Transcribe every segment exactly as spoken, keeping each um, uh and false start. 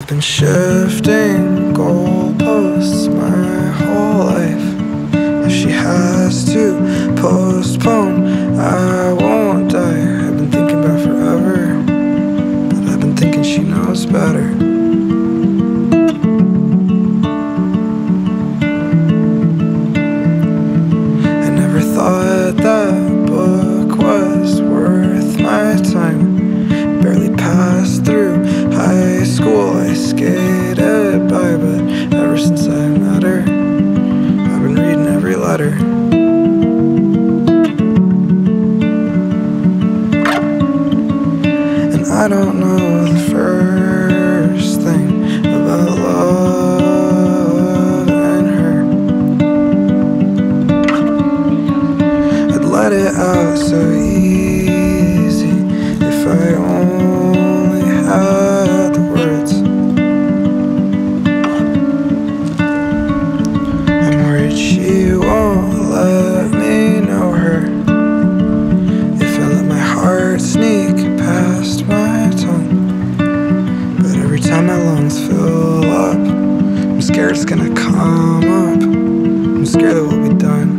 been shifting goalposts my whole life. If she has to postpone, I won't die. I've been thinking about forever, but I've been thinking she knows better. I never thought that book was worth my time. Barely passed through high school, I skated by, but ever since I met her, I've been reading every letter. And I don't know the first thing about love and her. I'd let it out so easy if I only had the words. I'm worried she won't let me know her if I let my heart sneak past my tongue. But every time my lungs fill up, I'm scared it's gonna come up. I'm scared that we'll be done.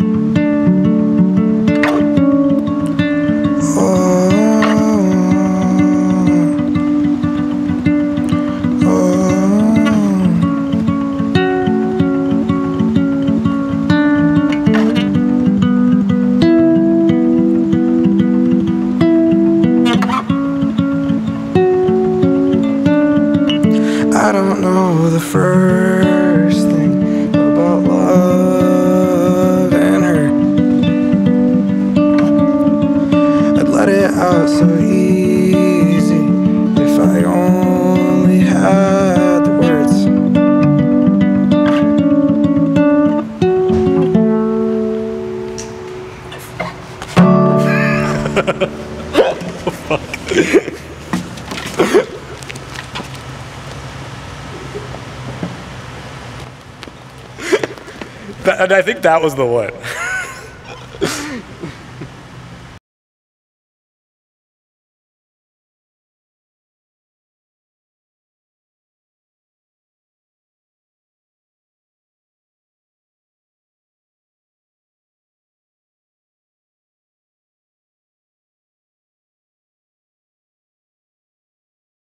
I don't know the first thing about love and her. I'd let it out so easy if I only had the words. Fuck. And I think that was the one.